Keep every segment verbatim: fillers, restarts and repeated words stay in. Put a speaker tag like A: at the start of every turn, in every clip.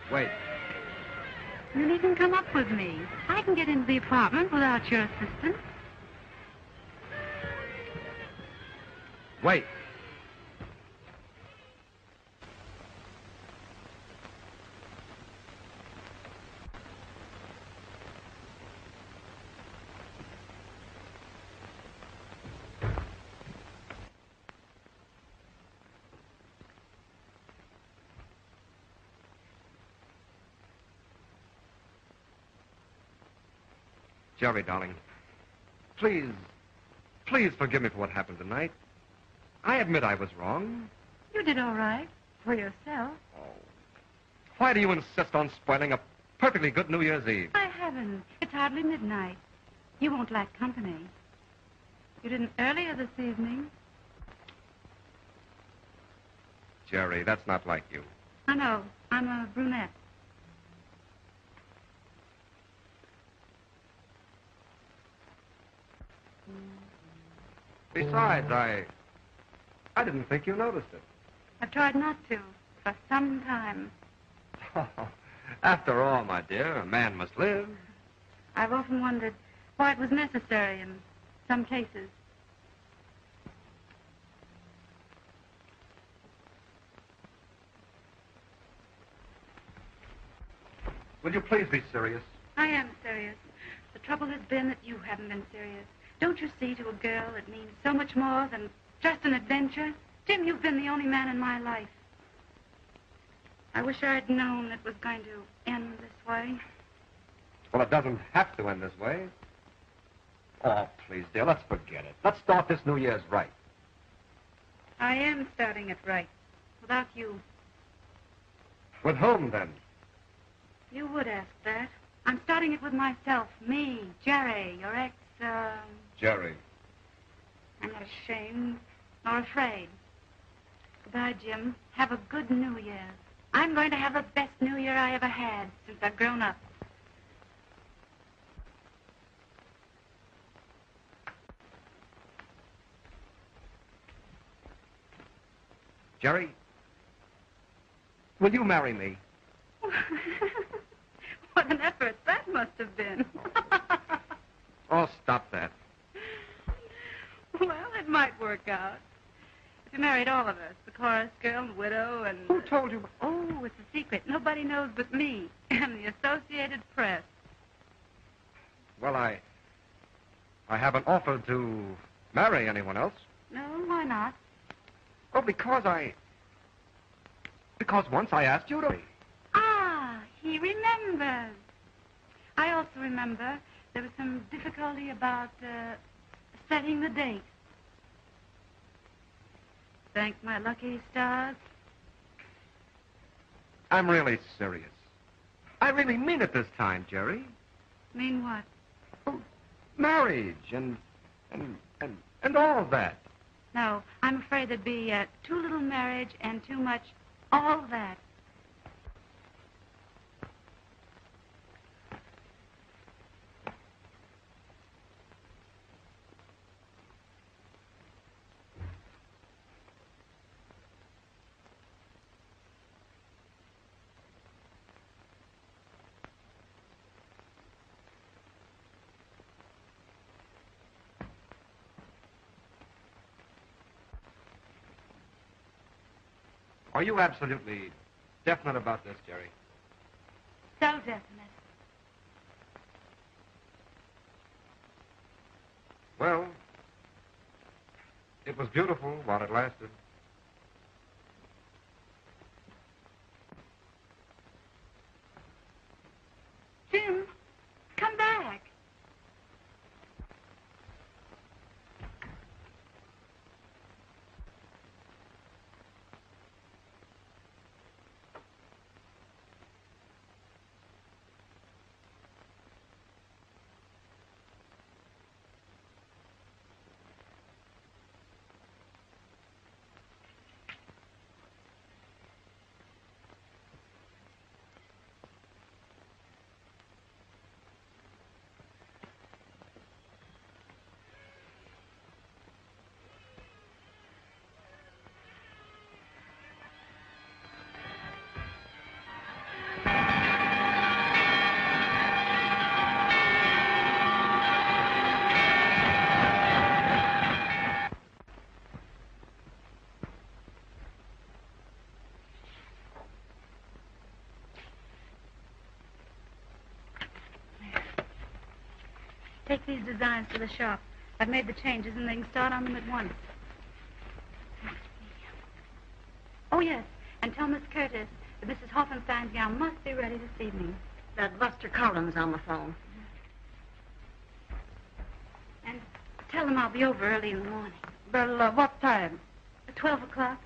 A: Wait.
B: You needn't come up with me. I can get into the apartment without your assistance.
A: Wait. Jerry, darling, please, please forgive me for what happened tonight. I admit I was wrong.
B: You did all right for yourself.
A: Oh. Why do you insist on spoiling a perfectly good New Year's Eve?
B: I haven't. It's hardly midnight. You won't lack company. You didn't earlier this evening.
A: Jerry, that's not like you.
B: I know. I'm a brunette.
A: Besides, I... I didn't think you noticed it.
B: I've tried not to for some time.
A: After all, my dear, a man must live.
B: I've often wondered why it was necessary in some cases.
A: Will you please be serious?
B: I am serious. The trouble has been that you haven't been serious. Don't you see, to a girl, it means so much more than just an adventure? Jim, you've been the only man in my life. I wish I'd known it was going to end this way.
A: Well, it doesn't have to end this way. Oh, please, dear, let's forget it. Let's start this New Year's right.
B: I am starting it right, without you.
A: With whom, then?
B: You would ask that. I'm starting it with myself. Me, Jerry, your ex, uh...
A: Jerry.
B: I'm not ashamed nor afraid. Goodbye, Jim. Have a good New Year. I'm going to have the best New Year I ever had since I've grown up.
A: Jerry, will you marry me?
B: What an effort that must have been.
A: Oh, stop that.
B: Well, it might work out. If you married all of us, the chorus girl and widow and...
A: Who told you?
B: Oh, it's a secret. Nobody knows but me and the Associated Press.
A: Well, I... I haven't offered to marry anyone else.
B: No, why not?
A: Oh, because I... Because once I asked you to...
B: Ah, he remembers. I also remember there was some difficulty about uh, setting the date. Thank my lucky stars.
A: I'm really serious. I really mean it this time, Jerry.
B: Mean what?
A: Oh, marriage and... and... and... and all of that.
B: No, I'm afraid there'd be uh, too little marriage and too much all that.
A: Are you absolutely definite about this, Jerry?
B: So definite.
A: Well, it was beautiful while it lasted.
B: Jim, come back. these designs for the shop. I've made the changes, and they can start on them at once. Oh, yes, and tell Miss Curtis that Missus Hoffenstein's gown must be ready this evening.
C: That Buster Collins on the phone.
B: And tell him I'll be over early in the morning.
C: Well, uh, what time?
B: At twelve o'clock.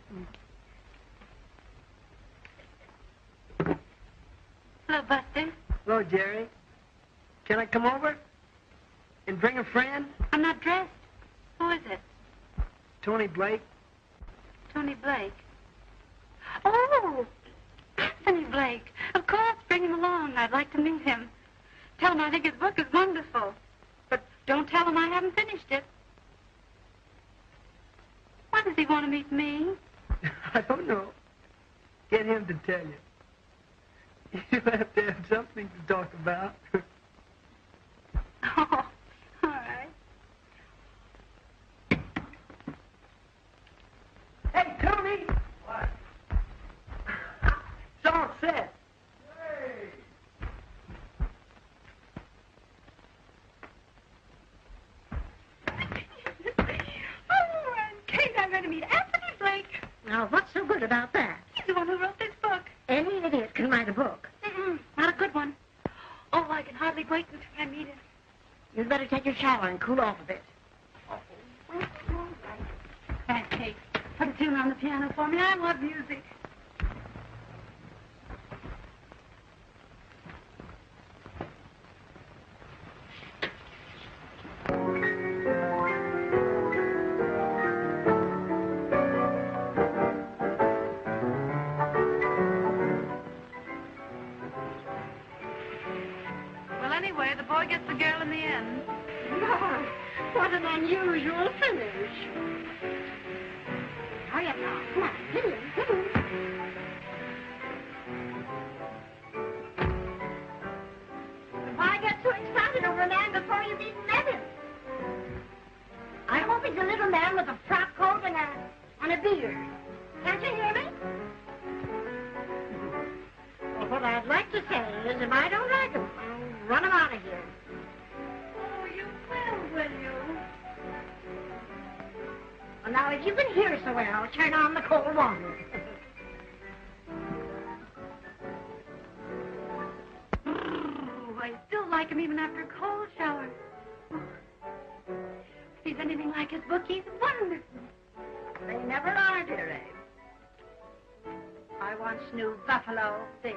B: Mm. Hello, Buster.
C: Hello, Jerry. Can I come over? And bring a friend?
B: I'm not dressed. Who is it?
C: Tony Blake.
B: Tony Blake. Oh, Anthony Blake. Of course, bring him along. I'd like to meet him. Tell him I think his book is wonderful. But don't tell him I haven't finished it. Why does he want to meet me?
C: I don't know. Get him to tell you. You have to have something to talk about.
B: Oh, all right.
C: Hey, Tony! What? It's all set.
D: Hey!
B: Oh, and Kate, I'm going to meet Anthony Blake.
C: Now, what's so good about that?
B: He's the one who wrote this book.
C: Any idiot can write a book.
B: Mm-mm, not a good one. Oh, I can hardly wait until I meet him.
C: You'd better take your shower and cool off a bit.
B: Thanks, Kate. Put a tune on the piano for me. I love music. Well, anyway, the boy gets the girl in the end.
C: Lord, what an unusual finish. Hurry up now. Come on, hit him, hit him. Why get so excited over a man before you've even met him? I hope he's a little man with a frock coat and a, and a beard. Can't you hear me? Well, what I'd like to say is if I don't like him, I'll run him out of here.
B: Oh, you will, will you?
C: Well, now, if you can hear so well, turn on the cold water.
B: Oh, I still like him even after a cold shower. Oh. If he's anything like his book, he's wonderful.
C: They never are, dear Abe. I once knew Buffalo Bill.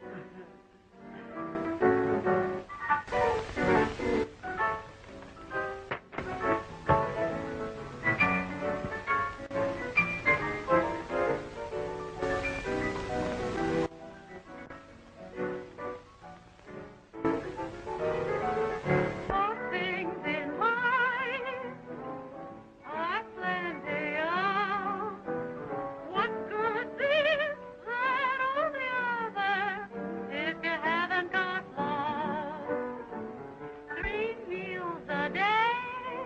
B: All things in life are plenty of. What good this, that, or the other, if you haven't got love? Three meals a day,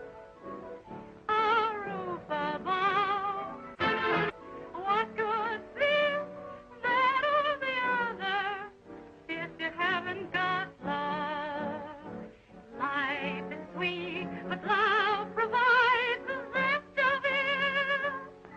B: a roof above. What good this, that, or the other, if you haven't got love? Life is sweet, but love provides the zest of it.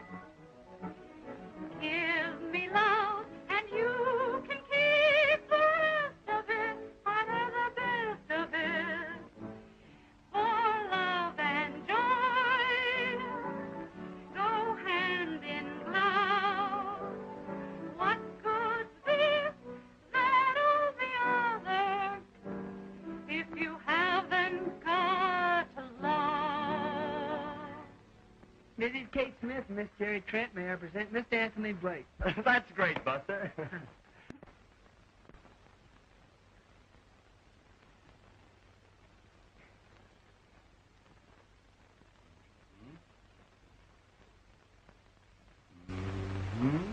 B: Give me love, and you can keep the rest of it. I have the best of it. For love and joy go hand in glove. What good's this, that, or the other, if you haven't got love?
C: Missus Kate Smith and Miss Jerry Trent, may I present Mister Anthony Blake.
D: That's great, Buster. Mm-hmm.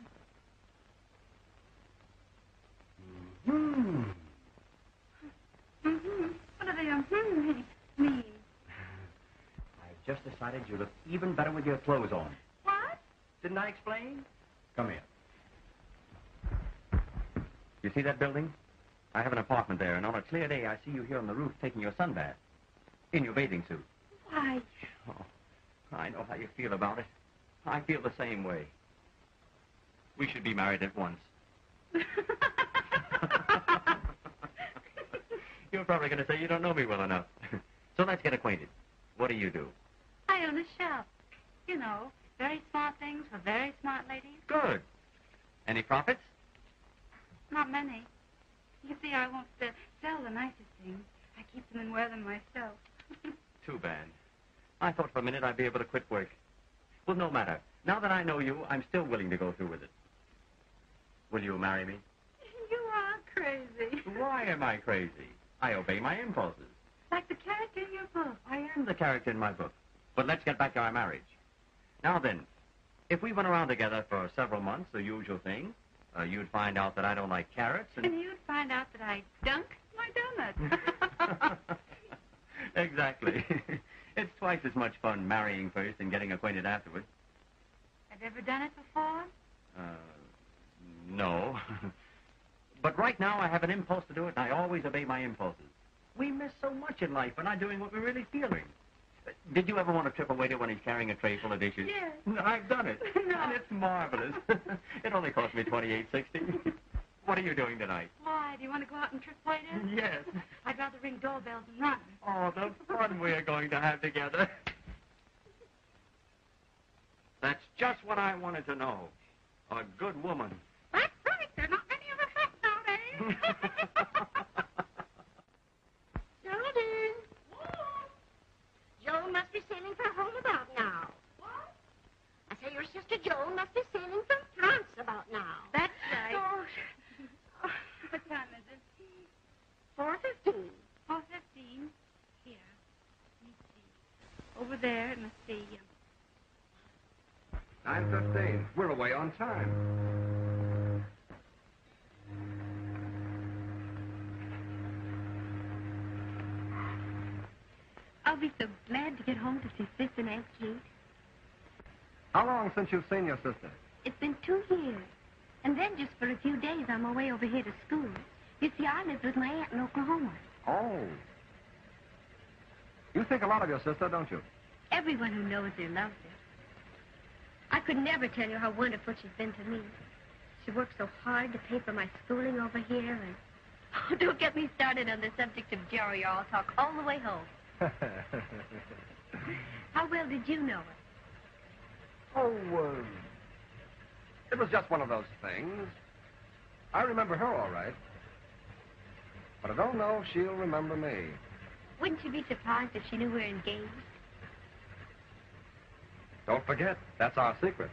D: Mm-hmm.
B: Mm-hmm. What do they mm-hmm mean?
D: I've just decided you look even better with your clothes on.
B: What?
D: Didn't I explain? Come here. You see that building? I have an apartment there, and on a clear day, I see you here on the roof taking your sunbath. in your bathing suit.
B: Why,
D: Oh, I know how you feel about it. I feel the same way. We should be married at once. You're probably going to say you don't know me well enough. So let's get acquainted. What do you do?
B: I own a shop. You know, very smart things for very smart ladies.
D: Good. Any profits?
B: Not many. You see, I won't uh, sell the nicest things. I keep them and wear them myself.
D: Too bad. I thought for a minute I'd be able to quit work. Well, no matter. Now that I know you, I'm still willing to go through with it. Will you marry me?
B: You are crazy.
D: Why am I crazy? I obey my impulses.
B: Like the character in your book.
D: I am the character in my book. But let's get back to our marriage. Now then, if we went around together for several months, the usual thing, uh, you'd find out that I don't like carrots and...
B: And you'd find out that I dunk my donuts.
D: Exactly. It's twice as much fun marrying first and getting acquainted afterward.
B: Have you ever done it before?
D: Uh, no. But right now I have an impulse to do it, and I always obey my impulses. We miss so much in life by not doing what we're really feeling. Uh, Did you ever want to trip a waiter when he's carrying a tray full of dishes?
B: Yes.
D: No, I've done it.
B: No.
D: And it's marvelous. It only cost me twenty-eight sixty. What are you doing tonight?
B: Why? Do you want to go out and trip waiters?
D: Yes.
B: I'd rather ring doorbells and run.
D: Oh, the fun we're going to have together. That's just what I wanted to know. A good woman.
B: That's right. There are not many of us left nowadays.
C: Geraldine. Joan must be sailing for home about now. What? I say your sister Joan must be sailing from France about now.
B: That's right.
C: Oh,
B: What time is it?
C: four fifteen.
B: Four fifteen. Here. Let me see. Over there, it must be. Um,
A: nine fifteen. We're away on time.
E: I'll be so glad to get home to see Sis and Aunt Kate.
A: How long since you've seen your sister?
E: It's been two years. And then just for a few days, I'm away over here to school. You see, I live with my aunt in Oklahoma.
A: Oh. You think a lot of your sister, don't you?
E: Everyone who knows her loves her. I could never tell you how wonderful she's been to me. She worked so hard to pay for my schooling over here, and... Oh, don't get me started on the subject of Jerry, or I'll talk all the way home. How well did you know her?
A: Oh, uh, it was just one of those things. I remember her all right. But I don't know if she'll remember me.
E: Wouldn't you be surprised if she knew we were engaged?
A: Don't forget, that's our secret.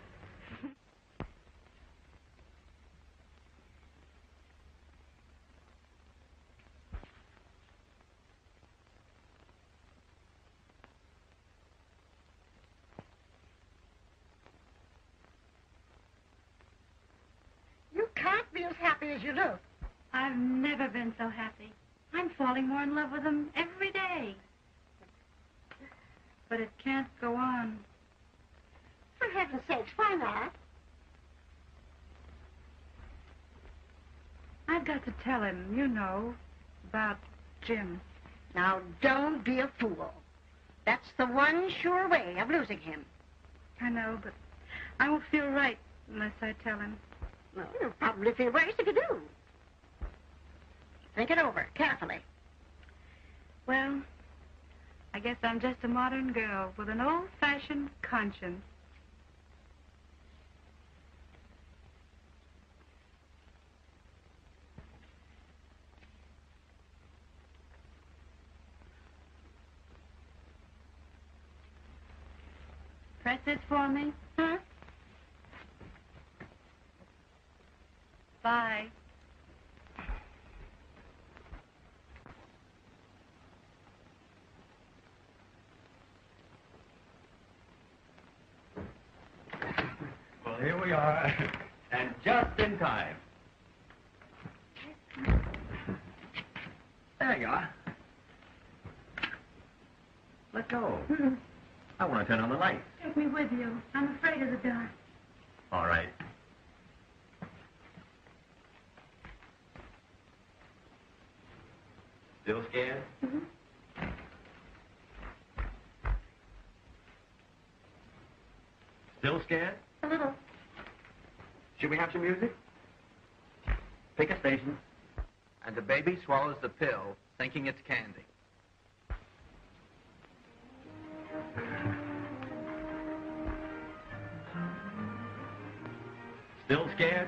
C: You can't be as happy as you look.
B: I've never been so happy. I'm falling more in love with him every day. But it can't go on.
C: For heaven's sakes, why not?
B: I've got to tell him, you know, about Jim.
C: Now, don't be a fool. That's the one sure way of losing him.
B: I know, but I won't feel right unless I tell him.
C: Well, you'll probably feel worse if you do. Think it over carefully.
B: Well, I guess I'm just a modern girl with an old-fashioned conscience. Press this for me.
C: Huh?
B: Bye.
D: Well, here we are. And just in time. There you are. Let go. I want to turn on the light.
B: Take me with you. I'm afraid of the dark.
D: All right. Still scared?
B: Mm-hmm.
D: scared?
E: A little.
D: Should we have some music? Pick a station.
F: And the baby swallows the pill, thinking it's candy.
D: Still scared?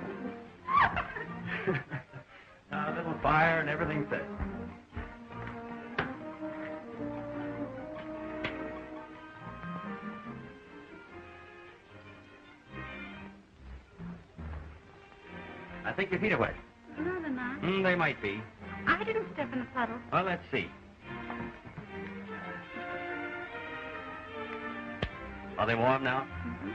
D: Now, a little fire and everything's set. I think your feet are wet.
B: No, they're not.
D: Mm, they might be.
B: I didn't step in the puddle.
D: Well, let's see. Are they warm now?
B: Mm-hmm.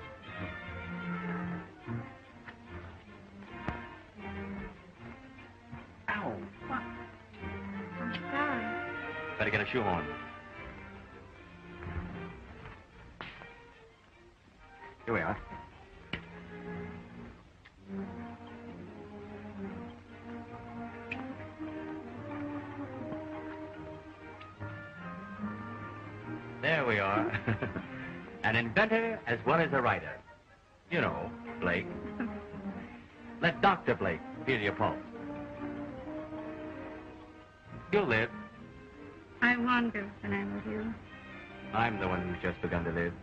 D: Ow.
B: What? I'm sorry.
D: Better get a shoehorn. Here we are. There we are. An inventor as well as a writer. You know, Blake. Let Doctor Blake feel your pulse. You'll live.
B: I wonder when I'm with you.
D: I'm the one who's just begun to live.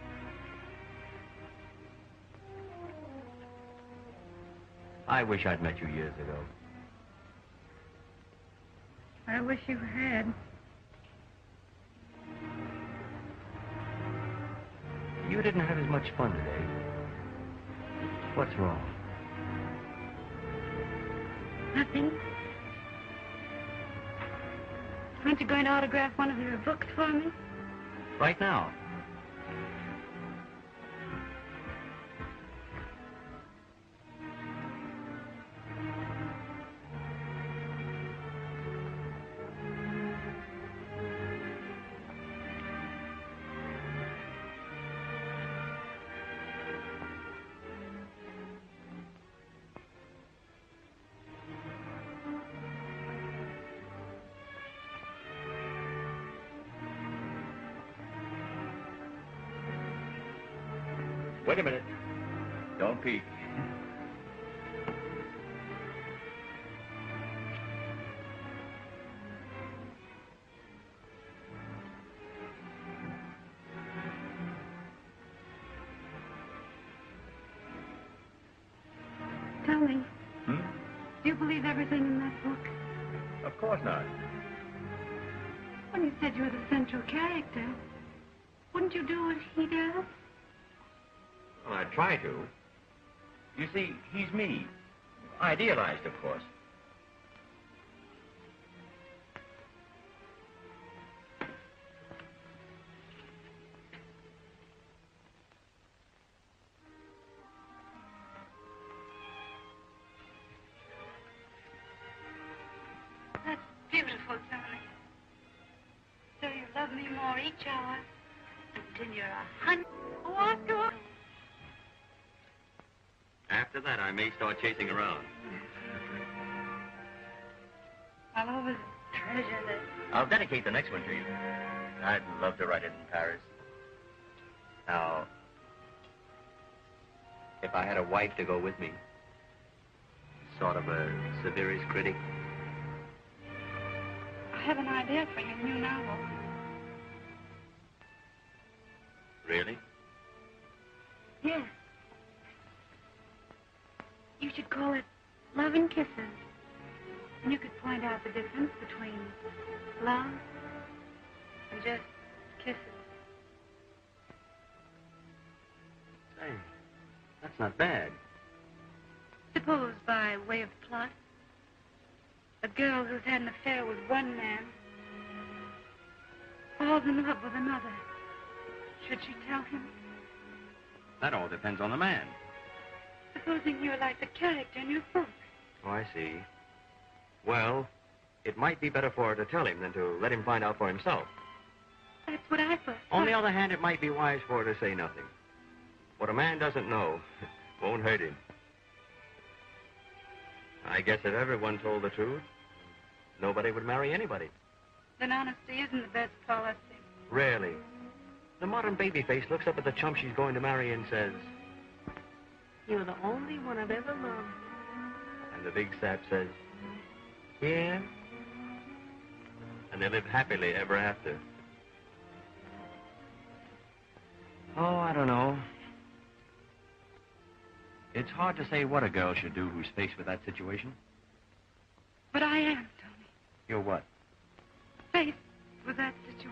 D: I wish I'd met you years ago.
B: I wish you had.
D: You didn't have as much fun today. What's wrong?
B: Nothing. Aren't you going to autograph one of your books for me?
D: Right now. Wait a minute. Don't peek.
B: Tell me,
D: Hmm?
B: do you believe everything in that book?
D: Of course not.
B: When you said you were the central character, wouldn't you do what he does?
D: Well, I try to. You see, he's me. Idealized, of course.
B: That's beautiful, Tony. So you love me more each hour until you're a hundred. Walk away.
D: After that, I may start chasing around.
B: I'll always treasure this.
D: I'll dedicate the next one to you. I'd love to write it in Paris. Now, if I had a wife to go with me, sort of a severest critic.
B: I have an idea for your new novel.
D: Really?
B: Yes. You should call it Love and Kisses. And you could point out the difference between love and just kisses.
D: Say, that's not bad.
B: Suppose, by way of plot, a girl who's had an affair with one man falls in love with another. Should she tell him?
D: That all depends on the man.
B: Supposing you're like the character in your book.
D: Oh, I see. Well, it might be better for her to tell him than to let him find out for himself.
B: That's what I thought.
D: On the other hand, it might be wise for her to say nothing. What a man doesn't know won't hurt him. I guess if everyone told the truth, nobody would marry anybody.
B: Then honesty isn't the best policy.
D: Rarely. The modern baby face looks up at the chump she's going to marry and says, "You're the only one I've ever loved." And the big sap says, "Yeah." And they live happily ever after. Oh, I don't know. It's hard to say what a girl should do who's faced with that situation.
B: But I am, Tony.
D: You're what?
B: Faced with that situation.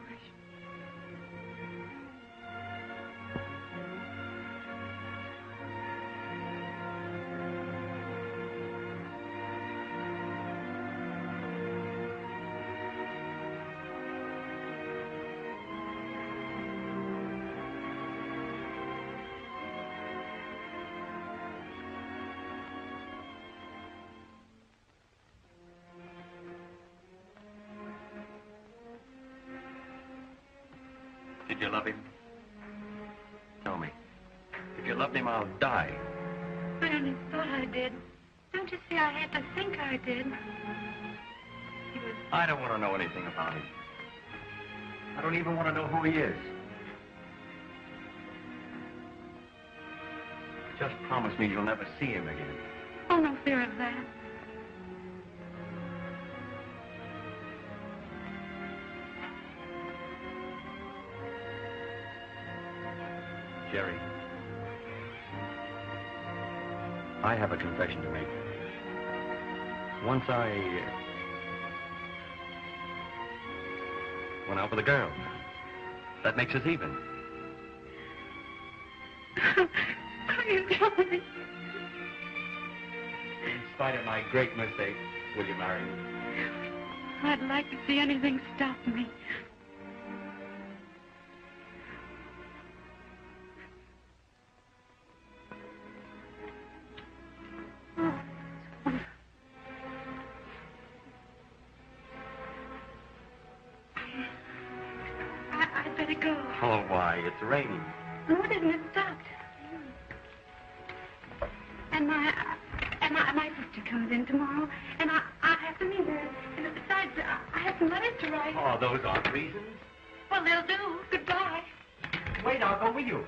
D: Did you love him? Tell me. If you loved him, I'll die.
B: I only thought I did. Don't you see, I had to think I did. He was...
D: I don't want to know anything about him. I don't even want to know who he is. Just promise me you'll never see him again.
B: Oh, no fear of that.
D: Jerry, I have a confession to make. Once I went out with a girl. That makes us even.
B: Oh, you Tony.
D: In spite of my great mistake, will you marry me?
B: I'd like to see anything stop me.
D: Oh, why? It's raining.
B: No, it isn't. It stopped. And my, and my, my sister comes in tomorrow, and I, I have to meet her. And besides, I, I have some letters to write.
D: Oh, those aren't reasons.
B: Well, they'll do. Goodbye.
D: Wait, I'll go with you.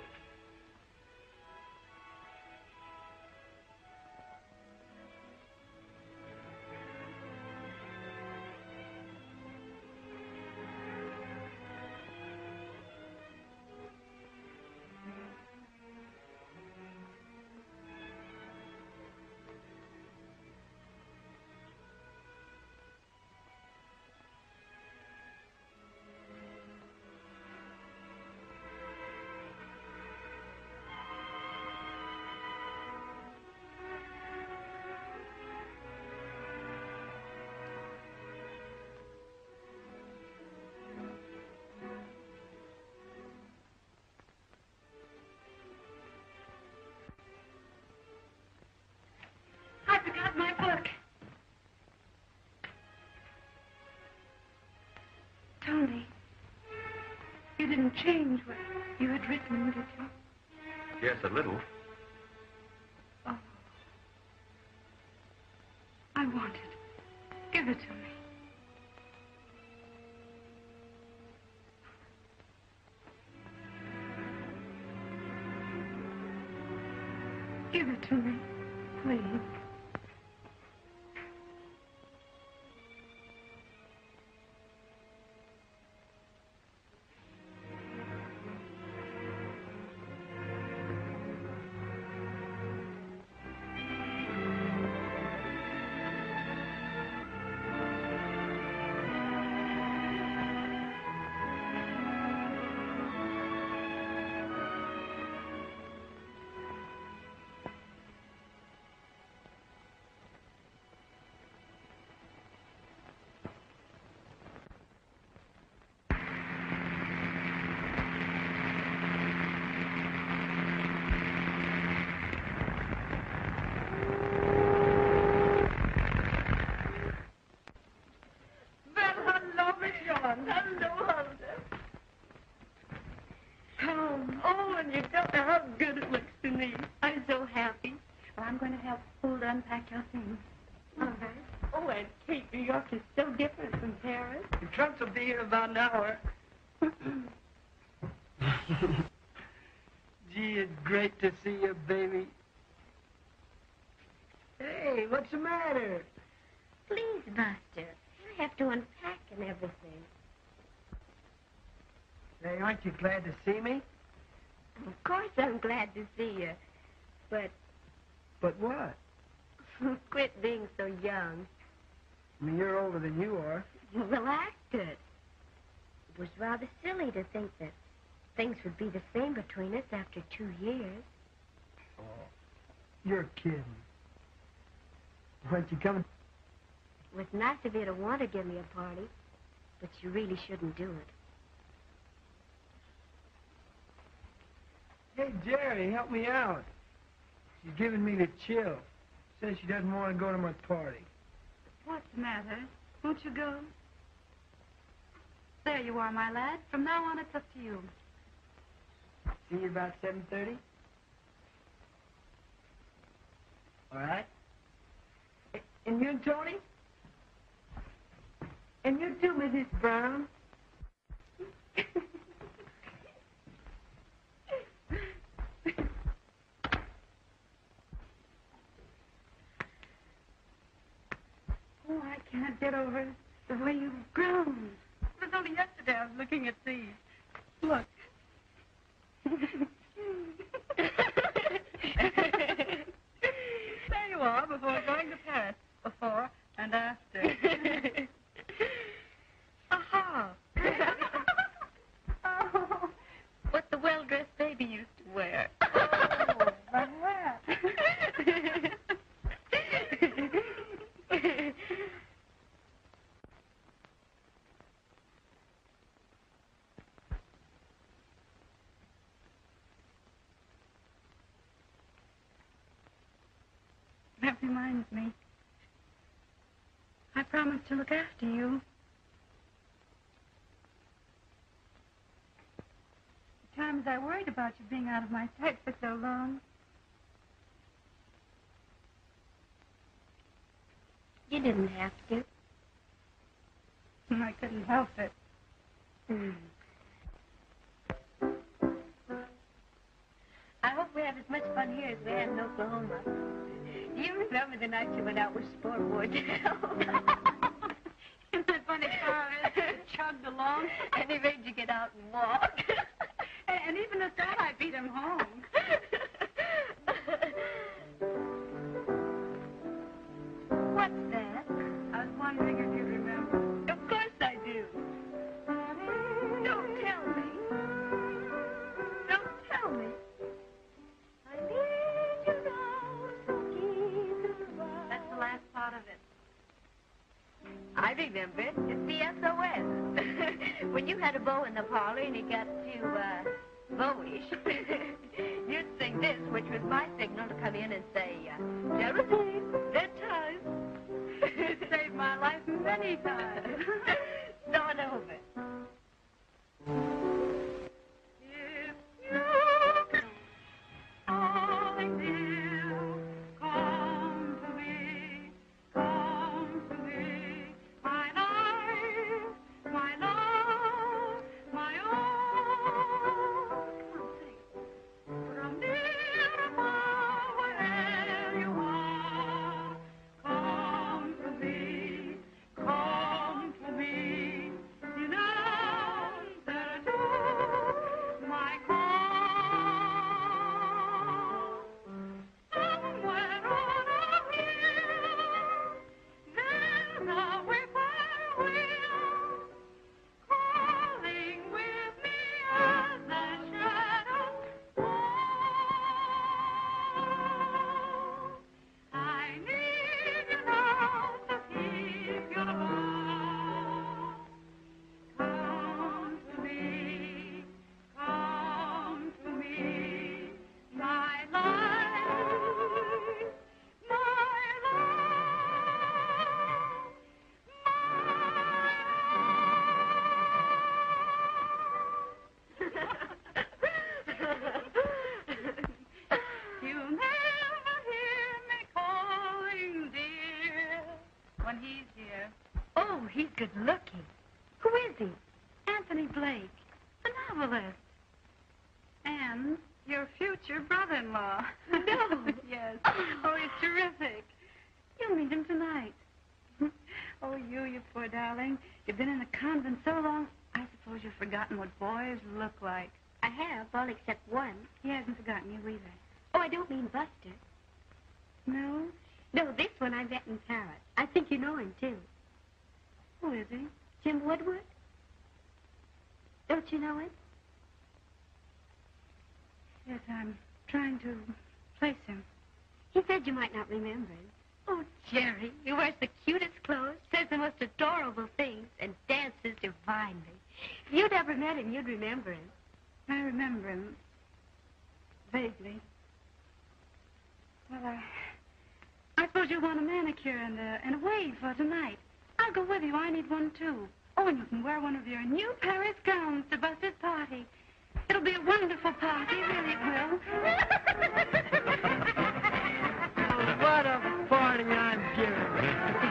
B: I forgot my book. Tony, you didn't change what you had written, did you?
D: Yes, a little.
B: Oh. I want it. Give it to me. Give it to me, please.
E: Hello, Huldah. Tom. Oh, and you don't know how good it looks to me. I'm so happy.
B: Well, I'm going to help Huldah unpack your things.
E: All right. Oh, and Kate, New York is so different from Paris. The trunks will be here about an hour.
G: Gee, it's great to see you, baby. Hey, what's the matter?
E: Please, Buster. I have to unpack and everything.
G: Hey, aren't you glad to see me?
E: Of course I'm glad to see you. But
G: But what?
E: quit being so young.
G: I mean, you're older than you are.
E: Well, act it. It was rather silly to think that things would be the same between us after two years.
G: Oh, you're kidding. Weren't you coming?
E: It was nice of you to want to give me a party, but you really shouldn't do it.
G: Hey, Jerry, help me out. She's giving me the chill. Says she doesn't want to go to my party.
B: What's the matter? Won't you go? There you are, my lad. From now on, it's up to you.
G: See you about seven thirty? All right? And you and Tony? And you too, Missus Brown?
B: Oh, I can't get over the way you've grown. It was only yesterday I was looking at these. Look. There you are, before going to Paris. Before and after.
E: Aha!
B: Oh,
E: What the well-dressed baby used to wear.
B: oh, but what? That reminds me. I promised to look after you. The times I worried about you being out of my sight for so long.
E: You didn't have to.
B: I couldn't help it.
E: Hmm. I hope we have as much fun here as we had in Oklahoma. Do you remember the night you went out with Sport Wardell?
B: Isn't that funny, car it chugged along?
E: And he made you get out and walk.
B: and, and even at that, I beat him home.
E: What's that?
B: I was wondering if you remember.
E: Of course I do. Don't tell me. Don't tell me. I need you now, so keep it right.
B: That's the last part of it.
E: I remember it. It's the S O S. When you had a beau in the parlor and it got too, uh, beau-ish, you'd sing this, which was my signal to come in and say, uh, Geraldine, bedtime.
B: It saved my life many times.
E: Start over.
B: If you calling dear, come to me, come to me, my life, my love, my own. Come on, sing. From near or far, wherever you are, come to me, come to me, in answer to my call. Somewhere on a hill, there's a whippoorwill, calling with me as the shadows fall. I need you now to keep your love. Come to me, come to me, my life, my love, You never hear me calling, dear, when he's here.
E: Oh, he's good looking. Who is he?
B: Anthony Blake, the novelist. and your future brother-in-law.
E: No.
B: Yes. Oh, he's terrific. You'll meet him tonight. Oh, you, you poor darling. You've been in a convent so long, I suppose you've forgotten what boys look like.
E: I have, all except one.
B: He hasn't forgotten you either.
E: Oh, I don't mean Buster.
B: No?
E: No, this one I met in Paris. I think you know him, too.
B: Who is he?
E: Jim Woodward? Don't you know him?
B: Yes, I'm trying to place him.
E: He said you might not remember him. Oh, Jerry, he wears the cutest clothes, says the most adorable things, and dances divinely. If you'd ever met him, you'd remember him.
B: I remember him vaguely. Well, I, I suppose you want a manicure and a, and a wave for tonight. I'll go with you. I need one, too. Oh, and you can wear one of your new Paris gowns to Buster's party. It'll be a wonderful party, really it will.
G: Oh, what a party I'm giving.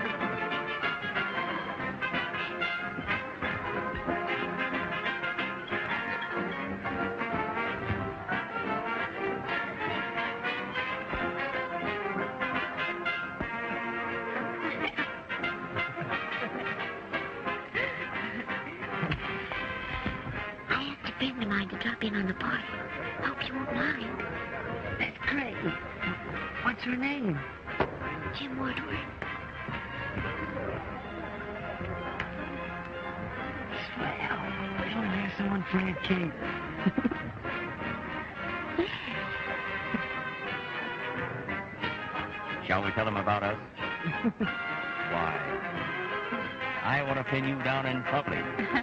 E: I asked a friend of mine to drop in on the party. Hope you won't mind.
G: That's great. What's her name?
E: Jim Woodward.
G: Swell. We don't have someone for Aunt Kate.
D: Shall we tell them about us? Why, I want to pin you down in public.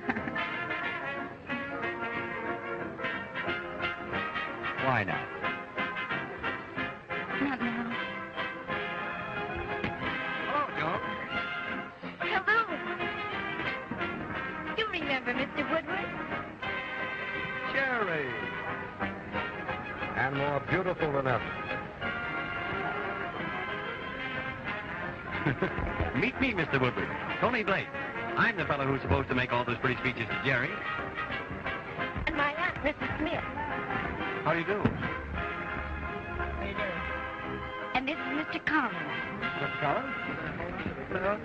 D: Why not?
B: Not now.
A: Hello, Joe.
E: Hello. You remember Mister Woodward?
A: Jerry. And more beautiful than ever.
D: Meet me, Mister Woodward. Tony Blake. I'm the fellow who's supposed to make all those pretty speeches to Jerry.
E: And my aunt, Missus Smith.
A: How do you do?
E: And this is Mister Collins.
A: Mister Collins? Hello.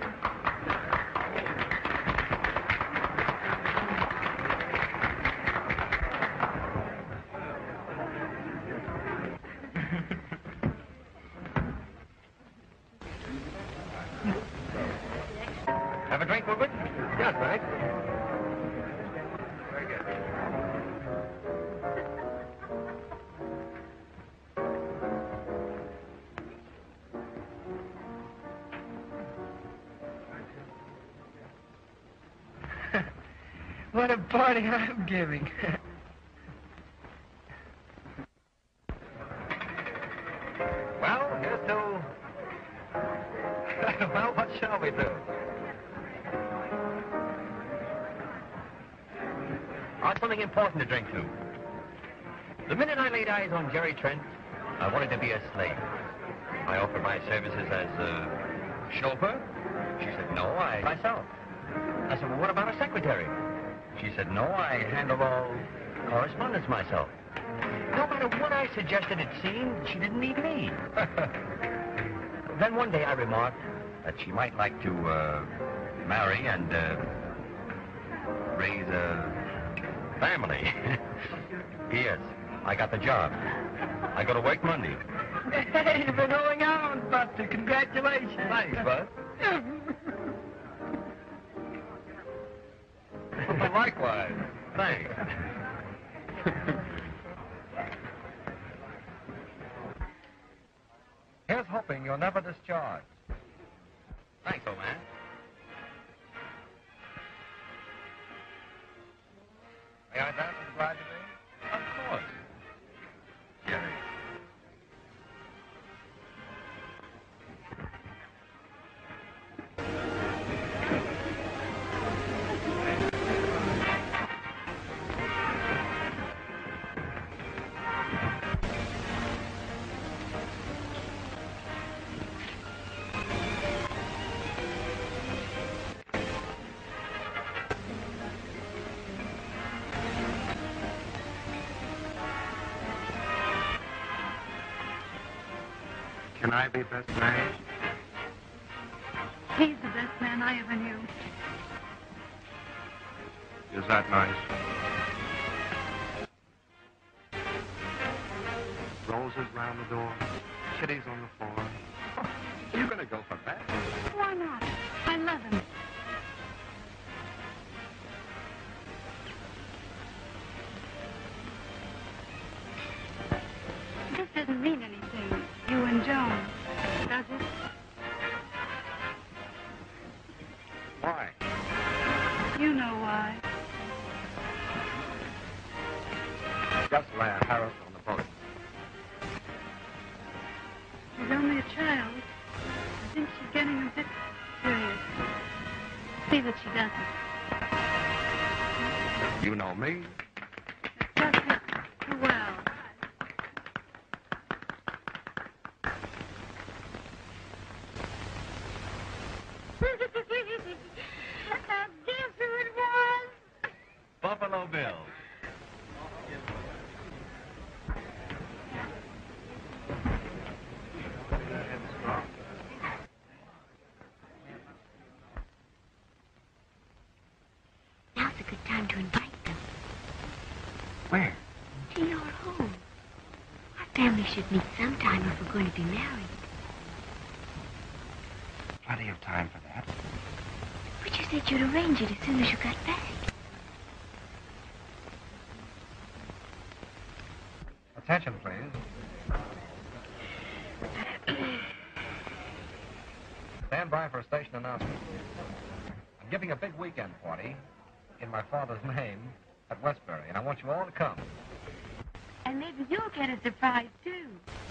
D: Have a drink, Woodward?
A: Yes, thanks. Very good.
G: What a party I'm giving.
A: Well, here's to... well, what shall we do?
D: I've something important to drink to. The minute I laid eyes on Jerry Trent, I wanted to be a slave. I offered my services as a chauffeur. She said, no, I myself. I said, well, what about a secretary? She said, no, I handle all correspondence myself. No matter what I suggested, it seemed she didn't need me. Then one day I remarked that she might like to uh, marry and uh, raise a family. P S I got the job. I go to work Monday.
G: Hey, you've been holding on, Buster. Congratulations.
A: Thanks, Bud. Well, likewise.
D: Thanks.
A: Here's hoping you're never discharged.
D: Thanks, old man.
A: May I dance with the bride to be?
D: Of course.
A: Jerry. Can I be best man?
B: He's the best man I ever knew.
A: Is that nice? Roses round the door, kitties on the floor. Oh, you're going to go for that?
B: Why not? I love him. This doesn't mean anything, you and Joan, does it?
A: Why?
B: You know why.
A: Just land Harris on the boat.
B: She's only a child. I think she's getting a bit serious. See that she doesn't.
A: You know me.
B: It just hits too well.
C: Guess who it was?
D: Buffalo Bill.
E: Now's a good time to invite them.
A: Where?
E: To your home. Our family should meet sometime if we're going to be married.
A: Plenty of time for that.
E: But you said you'd arrange it as soon as you got back.
A: Attention, please. Stand by for a station announcement. I'm giving a big weekend party in my father's name at Westbury, and I want you all to come.
B: And maybe you'll get a surprise, too.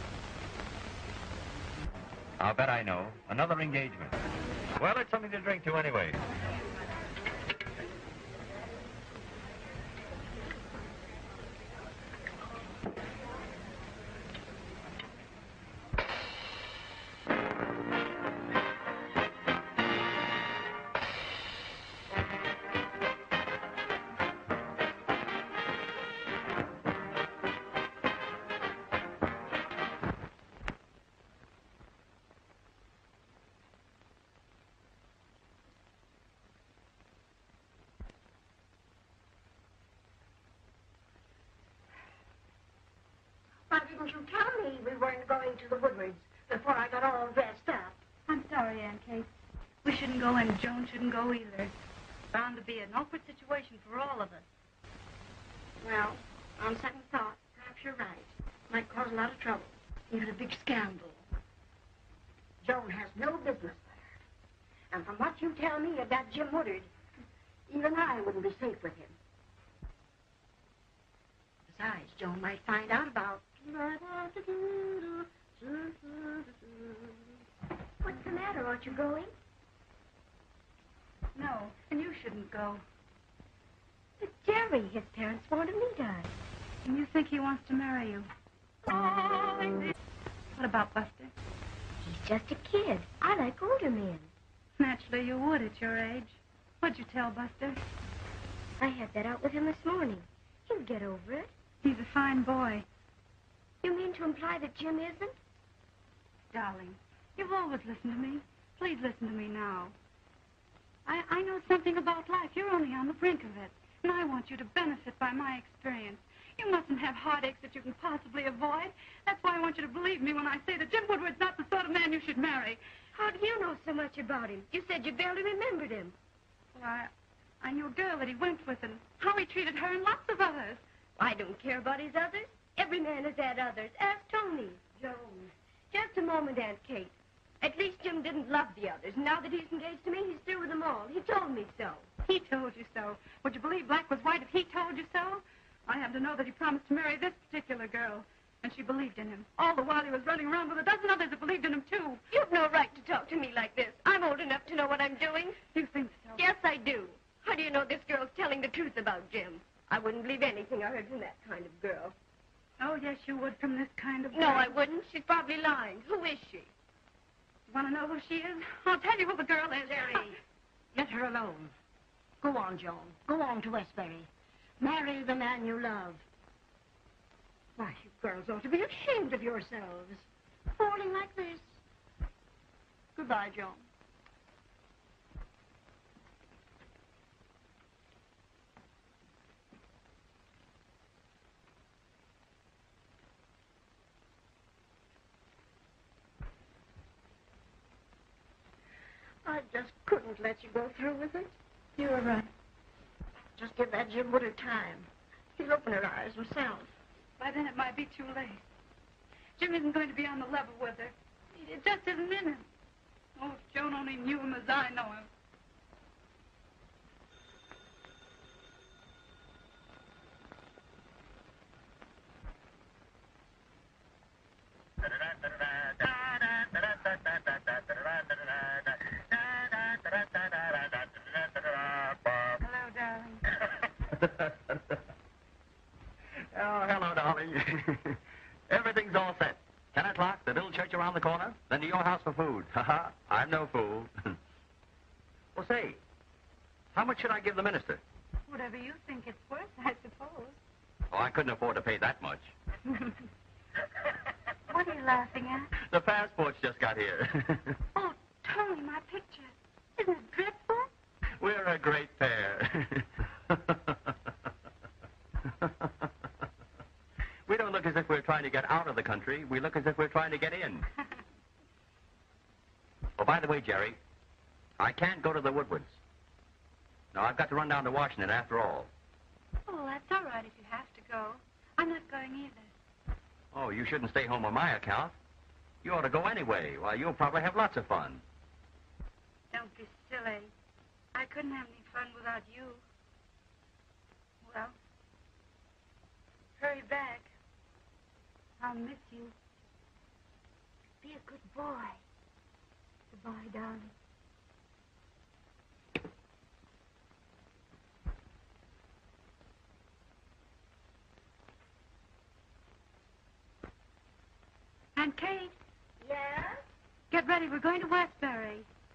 D: I'll bet I know. Another engagement. Well, it's something to drink to anyway.
C: Why didn't you tell me we weren't going to the Woodwards before I got all dressed up?
B: I'm sorry, Aunt Kate. We shouldn't go and Joan shouldn't go either. It's bound to be an awkward situation for all of us.
C: Well, on second thought, perhaps you're right. Might cause a lot of trouble, even a big scandal. Joan has no business there. And from what you tell me of that Jim Woodard, even I wouldn't be safe with him. Besides, Joan might find out about...
E: What's the matter? Aren't you going?
B: No, and you shouldn't go.
E: But Jerry, his parents want to meet us.
B: And you think he wants to marry you. What about Buster?
E: He's just a kid. I like older men.
B: Naturally, you would at your age. What'd you tell Buster?
E: I had that out with him this morning. He'll get over it.
B: He's a fine boy.
E: You mean to imply that Jim isn't?
B: Darling, you've always listened to me. Please listen to me now. I, I know something about life. You're only on the brink of it. And I want you to benefit by my experience. You mustn't have heartaches that you can possibly avoid. That's why I want you to believe me when I say that Jim Woodward's not the sort of man you should marry.
E: How do you know so much about him? You said you barely remembered him.
B: Well, I, I knew a girl that he went with and how he treated her and lots of others.
E: I don't care about his others. Every man has had others. Ask Tony.
C: Joan.
E: Just a moment, Aunt Kate. At least Jim didn't love the others. Now that he's engaged to me, he's through with them all. He told me so.
B: He told you so. Would you believe black was white if he told you so? I happen to know that he promised to marry this particular girl, and she believed in him. All the while he was running around with a dozen others that believed in him, too.
E: You've no right to talk to me like this. I'm old enough to know what I'm doing.
B: You think so?
E: Yes, I do. How do you know this girl's telling the truth about Jim? I wouldn't believe anything I heard from that kind of girl.
B: Oh, yes, you would from this kind of girl.
E: No, I wouldn't. She's probably lying. Who is she?
B: You want to know who she is? I'll tell you who the girl is.
C: Jerry, let her alone. Go on, Joan. Go on to Westbury. Marry the man you love. Why, you girls ought to be ashamed of yourselves. Falling like this. Goodbye, Joan. I just couldn't let you go through with it.
B: You were right.
C: Just give that Jim Woodard time. He'll open her eyes himself.
B: By then it might be too late. Jim isn't going to be on the level with her. It just isn't in him. Oh, if Joan only knew him as I know him. Hello, darling.
D: Oh, hello, darling. Everything's all set. Ten o'clock, the little church around the corner, then to your house for food. Ha-ha, I'm no fool. Well, say, how much should I give the minister?
B: Whatever you think it's worth, I suppose.
D: Oh, I couldn't afford to pay that much.
B: What are you laughing at?
D: The passports just got here.
B: Oh, Tony, my picture. Isn't it dreadful?
D: We're a great pair. We don't look as if we're trying to get out of the country. We look as if we're trying to get in. Oh, by the way, Jerry, I can't go to the Woodwards. No, I've got to run down to Washington after all.
B: Oh, that's all right if you have to go. I'm not going either.
D: Oh, you shouldn't stay home on my account. You ought to go anyway. Why, you'll probably have lots of fun.
B: Don't be silly. I couldn't have any fun without you. Well, hurry back. I'll miss you.
E: Be a good boy. Goodbye, darling.
B: Aunt Kate,
C: Yeah?
B: get ready. We're going to Westbury.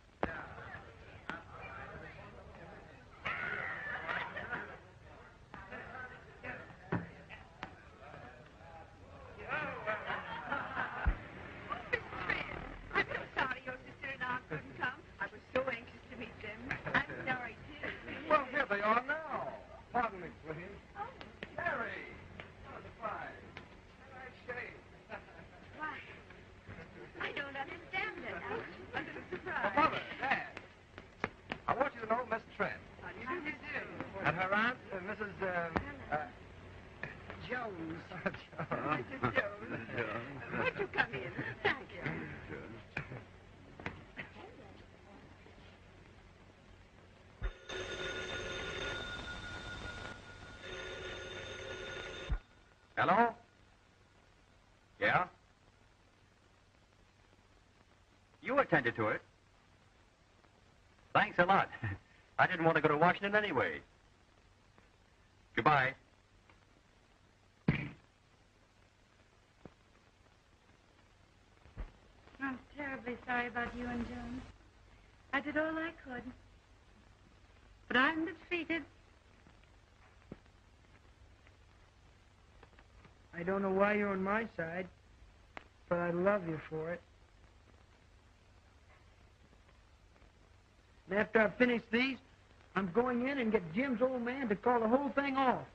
B: I'm so sorry your sister and I couldn't come. I was so anxious to meet them. I'm sorry, too.
A: Well, here they are now. Pardon me, sweetie. Oh. Harry. Oh, surprise. Nice shave.
B: Why? I don't understand it. I'm a little
A: Well,
B: surprised.
A: Mother, Dad, I want you to know Miss Trent.
B: How do you do?
A: And her aunt, uh, Missus Um, uh,
C: Jones.
B: Missus Jones. Won't you come in? Thank you.
D: Hello? Yeah? You attended to it. Thanks a lot. I didn't want to go to Washington anyway. Goodbye.
B: I'm terribly sorry about you and Joan. I did all I could. But I'm defeated.
G: I don't know why you're on my side, but I love you for it. And after I finish these, I'm going in and get Jim's old man to call the whole thing off.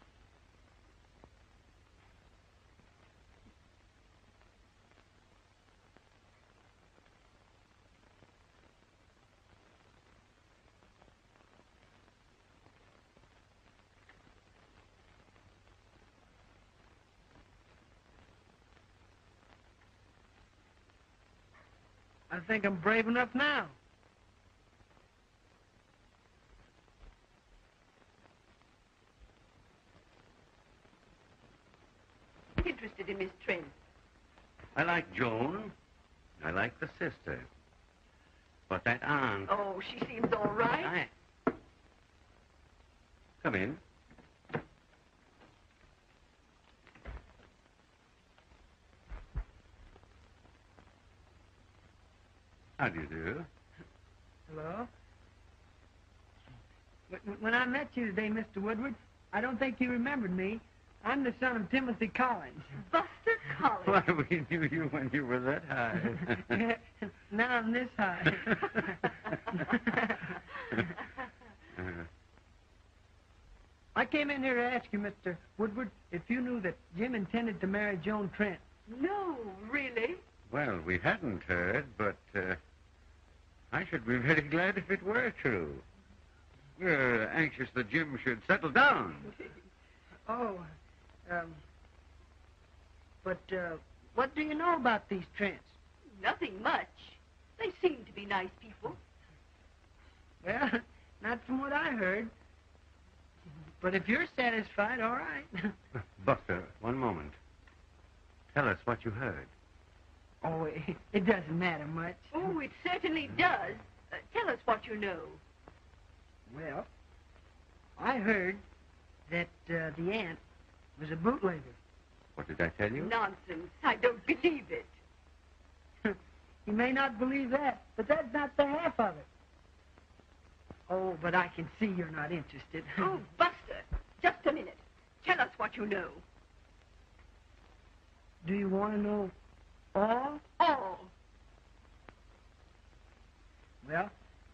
G: I think I'm brave enough now.
B: Interested in Miss Trent.
H: I like Joan. I like the sister. But that aunt...
B: Oh, she seems all right.
H: I... Come in. How do you do?
G: Hello? When- When I met you today, Mister Woodward, I don't think you remembered me. I'm the son of Timothy Collins.
B: Buster Collins.
H: Why, we knew you when you were that high.
G: And not on this high. I came in here to ask you, Mister Woodward, if you knew that Jim intended to marry Joan Trent.
B: No, really?
H: Well, we hadn't heard, but uh, I should be very glad if it were true. We're anxious that Jim should settle down.
G: Oh, um, but uh, what do you know about these Trents?
B: Nothing much. They seem to be nice people.
G: Well, not from what I heard. But if you're satisfied, all right.
H: Buster, one moment. Tell us what you heard.
G: Oh, it, it doesn't matter much.
B: Oh, it certainly does. Uh, tell us what you know.
G: Well, I heard that uh, the aunt was a bootlegger.
H: What did I tell you?
B: Nonsense. I don't believe it.
G: You may not believe that, but that's not the half of it. Oh, but I can see you're not interested.
B: Oh, Buster, just a minute. Tell us what you know.
G: Do you want to know all?
B: All.
G: Well,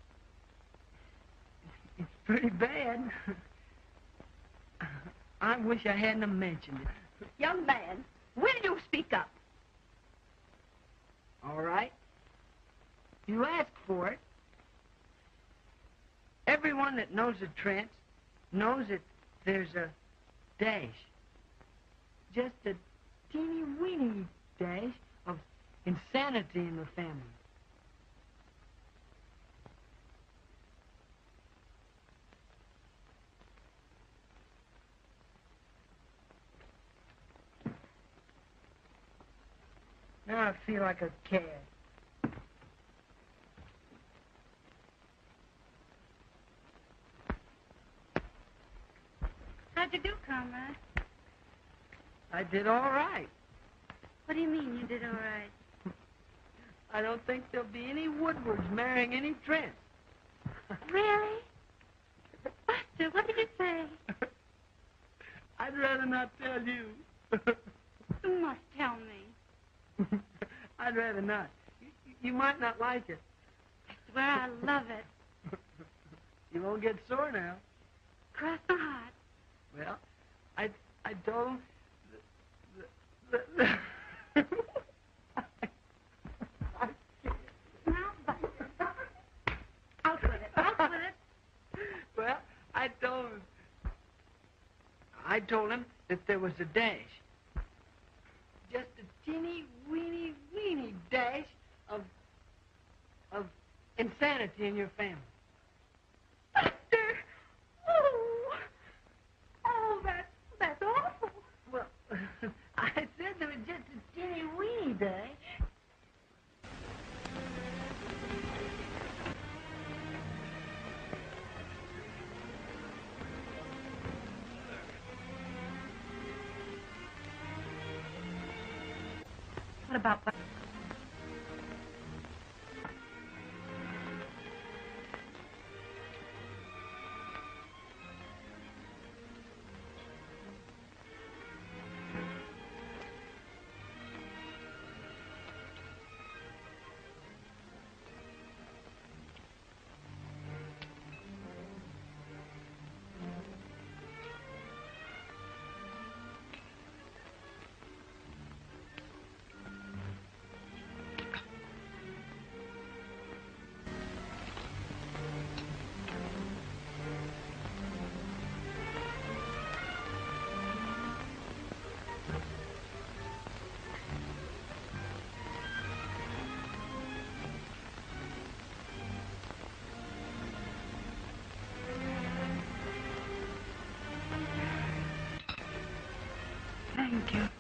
G: it's pretty bad. I wish I hadn't have mentioned it.
B: Young man, will you speak up?
G: All right. You asked for it. Everyone that knows the Trents knows that there's a dash. Just a teeny weeny dash of insanity in the family. Now I feel like a cad.
B: How'd you do, comrade?
G: I did all right.
B: What do you mean you did all right?
G: I don't think there'll be any Woodwards marrying any Trents.
B: Really? Buster, what did you say?
G: I'd rather not tell you.
B: You must tell me.
G: I'd rather not. You, you might not like it.
B: I swear I love it.
G: You won't get sore now.
B: Cross my heart.
G: Well, I I told him. The, the, the
B: Now, Buster, out with it. Out with it.
G: well, I told him. I told him that there was a dash. Just a teeny weeny weeny dash of of insanity in your family.
B: Buster! Oh! Oh, that's, that's awful.
G: Well, I said there was just a teeny weeny dash.
B: What about Buster? Thank you.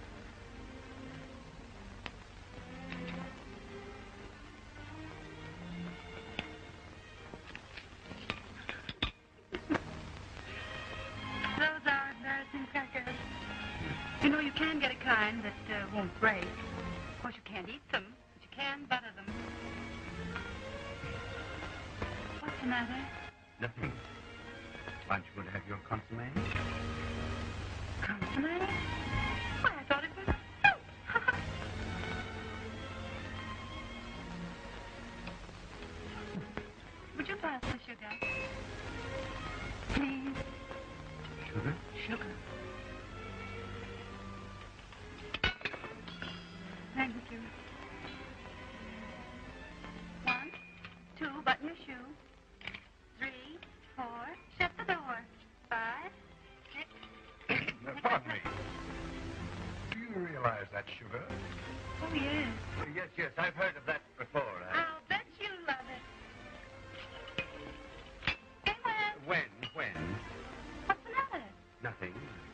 B: Those are embarrassing crackers. You know, you can get a kind that uh, won't break. Of course, you can't eat them, but you can butter them. What's the matter?
H: Nothing. Aren't you going to have your consommé?
B: Consommé? Why, I thought it was soup. Just the sugar. Please.
H: Sugar?
B: Sugar. Thank you. One, two, button your shoe. Three, four, shut the door. Five, six.
A: Now, pardon me. Do you realize that sugar?
B: Oh, yes.
H: Yes, yes, I've heard of that before. I...
B: I'll bet you love it. Hey, when?
H: When? When?
B: What's the matter?
H: Nothing.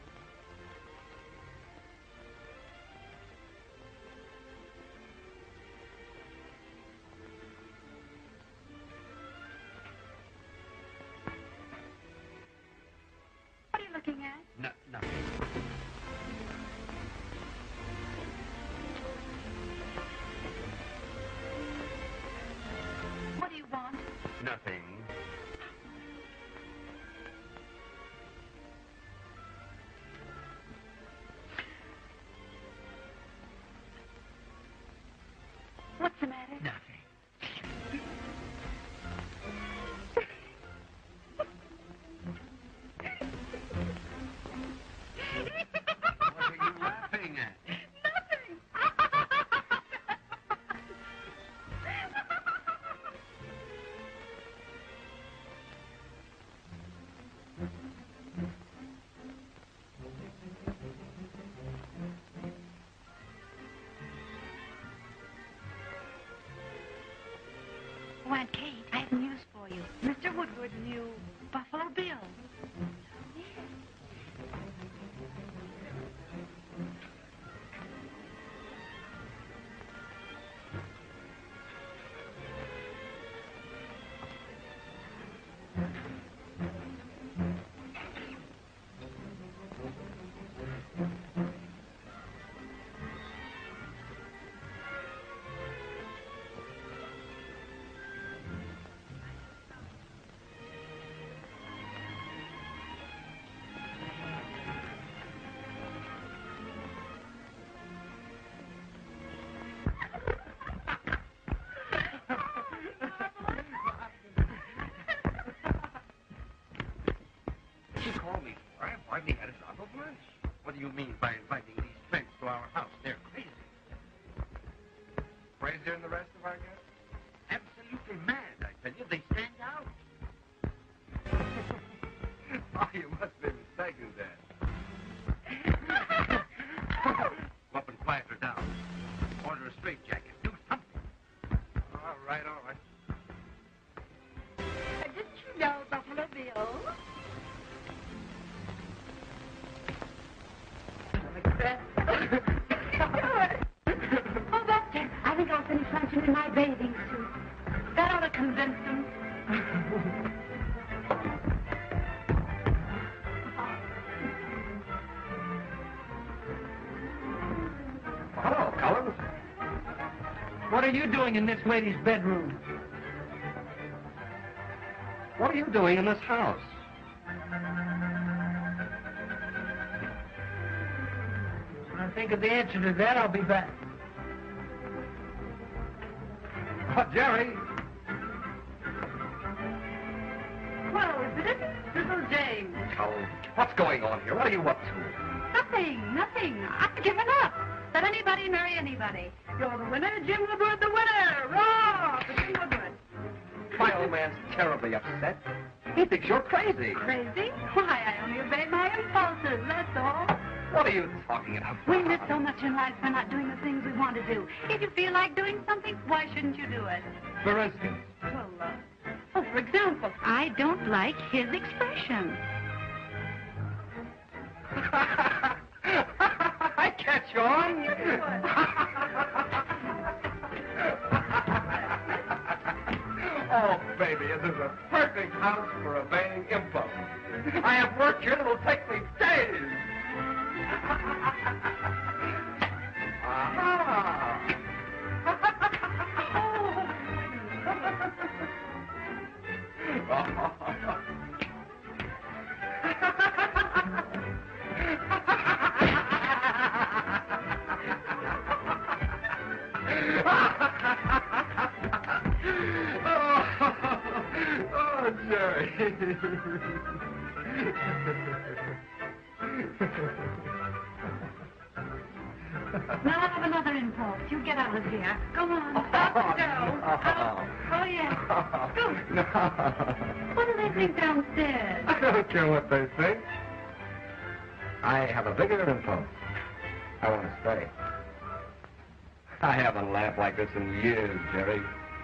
B: What are you looking at?
H: No, nothing.
B: What do you want?
H: Nothing.
B: What's the matter?
H: Nothing. What are you laughing at?
B: Nothing. Oh, Aunt Kate, I have news for you. Mister Woodward knew Buffalo Bill.
H: She called me for. I've hardly had a drop of lunch. What do you mean by inviting these friends to our house? They're crazy.
A: Crazier than the rest of our guests?
H: Absolutely mad, I tell you. They stand out.
A: Oh, you must be mistaken, Dad.
H: Go up and quiet her down. Order a straitjacket. Do something.
A: All right, all right.
C: Uh, didn't you know Buffalo Bill?
B: Oh, that's it. I think I'll finish luncheon in my bathing suit. That ought to convince them.
A: Hello, Collins.
G: What are you doing in this lady's bedroom?
A: What are you doing in this house?
G: When I think of the answer to that, I'll be back.
A: Oh, Jerry.
B: Well, is it? Little James.
A: Collins, what's going on here? What are you up to?
B: Nothing, nothing. I've given up. Let anybody marry anybody. You're the winner, Jim Woodward, the winner. Raw for Jim Woodward.
A: My old man's terribly upset. He thinks you're crazy.
B: Crazy? Why, I only obey my impulses, that's all.
A: What are you talking about?
B: We miss so much in life by not doing the things we want to do. If you feel like doing something, why shouldn't you do it?
A: For instance.
B: Well, uh, oh, for example, I don't like his expression.
A: I catch on. Oh, baby, this is a perfect house for obeying impulse. I have work here that will take me days. Oh, Jerry.
B: Now I have another impulse. You get out of here. Go on. Out you go. Out. Oh, yeah. Go.
A: No.
B: What do they think downstairs?
A: I don't care what they think. I have a bigger impulse. I want to stay. I haven't laughed like this in years, Jerry.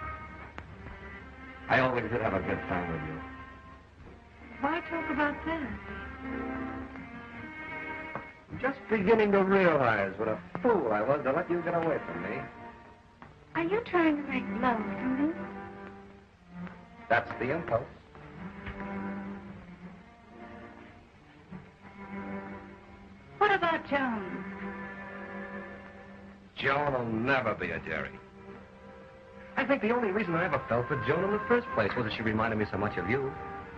A: I always did have a good time with you.
B: Why talk about that?
A: I'm just beginning to realize what a fool I was to let you get away from me.
B: Are you trying to make love to me?
A: That's the impulse.
B: What about Joan?
A: Joan will never be a Jerry. I think the only reason I ever fell for Joan in the first place was that she reminded me so much of you.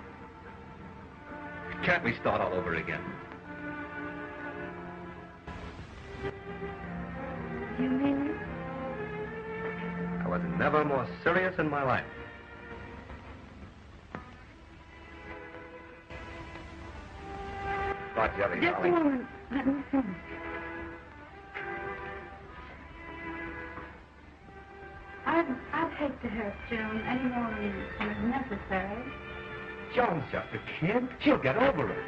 A: Can't we start all over again?
B: You mean it?
A: I was never more serious in my life. Not Jerry,
B: Just a
A: darling.
B: moment. Let me finish. I'd, I'd hate to hurt Joan any more than than is necessary.
A: Joan's just a kid. She'll get over it.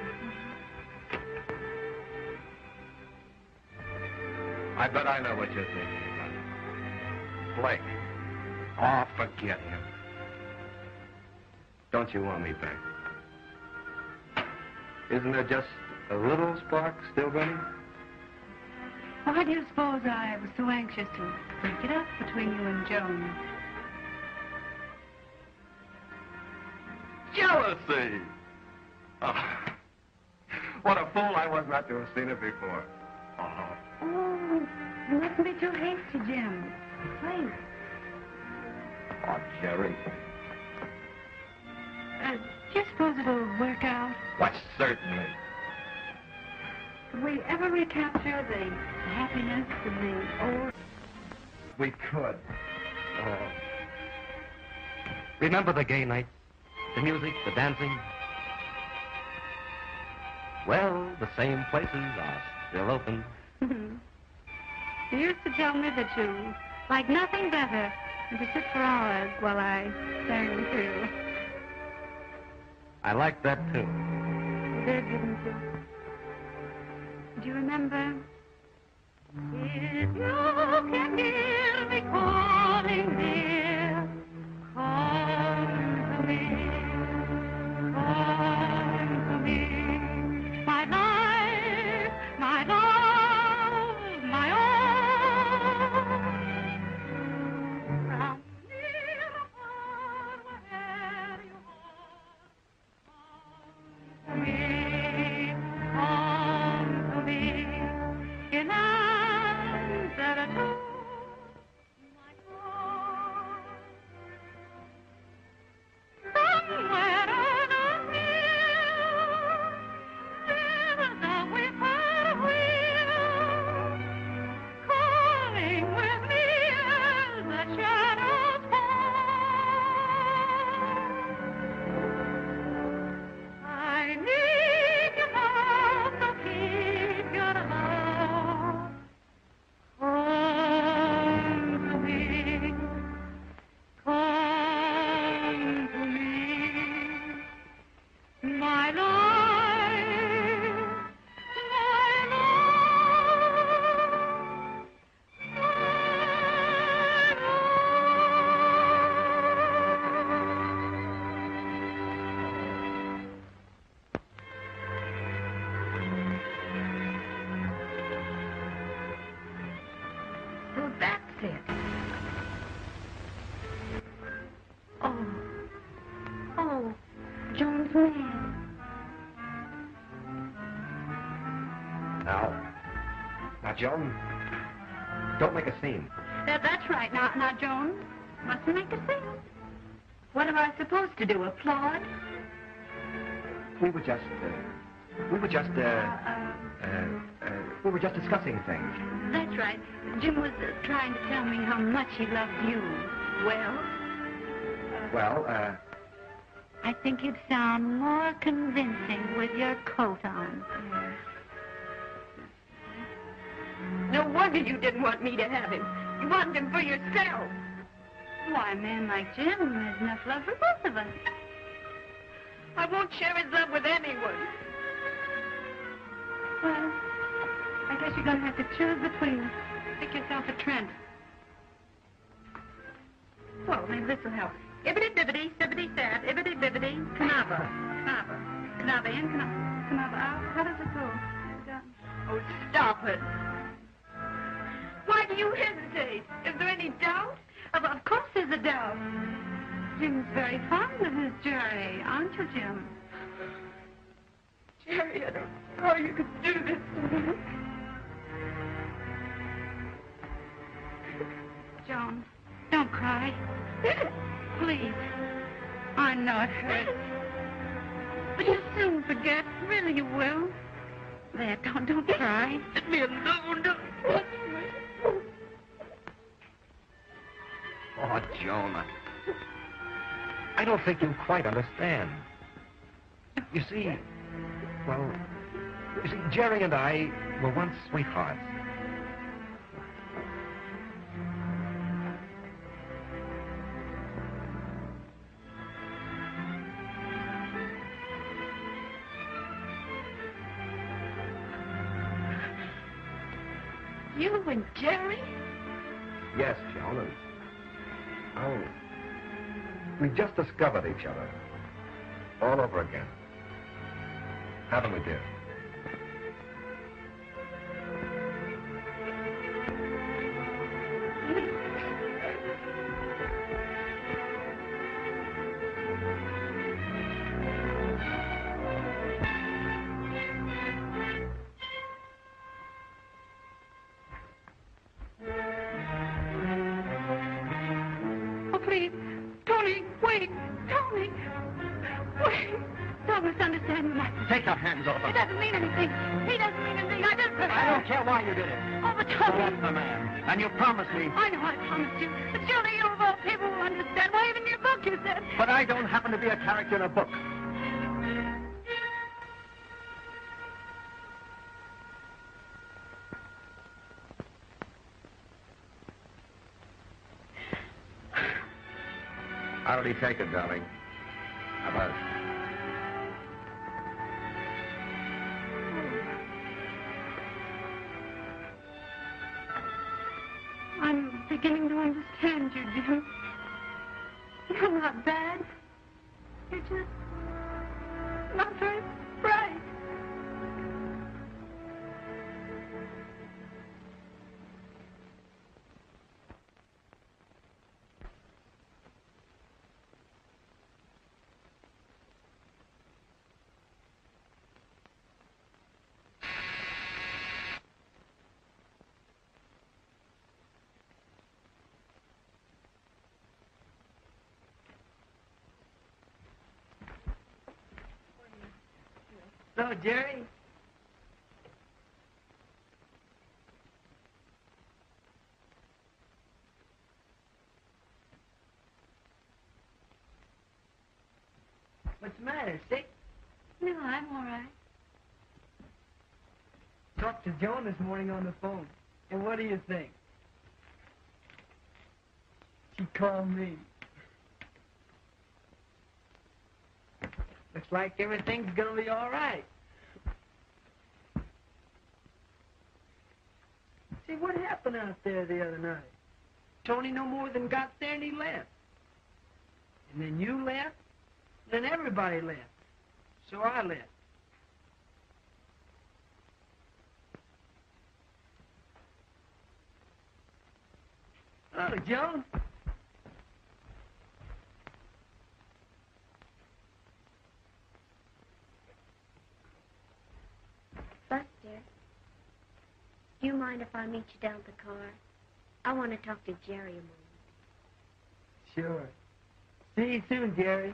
A: I bet I know what you're thinking about. Blake. Oh, forget him. Don't you want me back? Isn't there just a little spark still burning?
B: Why do you suppose I was so anxious to break it up between you and Joan?
A: Jealousy! Oh, what a fool I was not to have seen it before. Oh.
B: Oh, you mustn't be too hasty, Jim. Please.
A: Oh, Jerry.
B: Uh, do you suppose it'll work out?
A: Why, certainly.
B: Could we ever recapture the happiness of the old...
A: We could. Oh. Remember the gay nights? The music, the dancing? Well, the same places are still open.
B: You used to tell me that you like nothing better than to sit for hours while I sang too.
A: I like that, too.
B: You did, didn't you? Do you remember? If you can hear me calling, dear, come to me, come to me, my life, my love, my all. From near afar, wherever you are, come to me, come to me, in answer to my call. Somewhere on a hill, there's a whippoorwill, calling with me as the shadows fall. I need your love, so keep your love. Come to me, come to me, my life, my love, So that's it. Oh. Oh, Joan's man.
A: Now, now, Joan, don't make a scene.
B: That, that's right. Now, now, Joan, mustn't make a scene. What am I supposed to do, applaud?
A: We were just, uh, we were just, uh, uh, uh, we were just discussing things.
B: That's right. Jim was uh, trying to tell me how much he loved you. Well?
A: Well, uh,
B: I think you'd sound more convincing with your coat on.
E: Yes. No wonder you didn't want me to have him. You wanted him for yourself.
B: Why, a man like Jim has enough love for both of us.
E: I won't share his love with anyone.
B: Well, I guess you're going to have to choose between. Pick yourself a Trent. Well, maybe this will help. Ibbity-bibbity, sibbity-sab, ibbity-bibbity, Canava. Canava. Canava in, Canava, Canava out. How does it go?
E: Oh, stop it. Why do you hesitate? Is there any doubt?
B: Of, of course there's a doubt. Jim's very fond of his Jerry, aren't you, Jim?
E: Jerry, I don't know how you could do this to me.
B: Joan, don't cry. Please. I know it hurts. But you'll soon forget. Really, you will. There, don't, don't cry.
E: Let me alone. Don't touch me.
A: Oh, Joan, I, I don't think you quite understand. You see, well, you see, Jerry and I were once sweethearts.
E: You and Jerry?
A: Yes, Joan, and oh, we just discovered each other all over again. Haven't we, dear?
B: Oh, please. Tony, wait. Tony. Wait. Don't misunderstand me.
D: Take your hands off
B: It
D: him.
B: doesn't mean anything. He doesn't mean anything. I just...
D: I don't care why you did it.
B: Oh, but
D: You
B: Tony...
D: left the man, and you promised me.
B: I know I promised you. But surely you of all people will understand. Why, even in your book you said...
D: But I don't happen to be a character in a book.
A: How did he take it, darling? How about it?
B: I'm beginning to understand you, Jim. You're not bad. You're just not very bright.
G: So, Jerry? What's the matter, sick?
B: No, I'm all right.
G: Talked to Joan this morning on the phone. And what do you think? She called me. Looks like everything's gonna be all right. See, what happened out there the other night? Tony no more than got there and he left. And then you left. Then everybody left. So I left. Oh, Joan.
E: Buster, do you mind if I meet you down at the car? I want to talk to Jerry a moment.
G: Sure. See you soon, Jerry.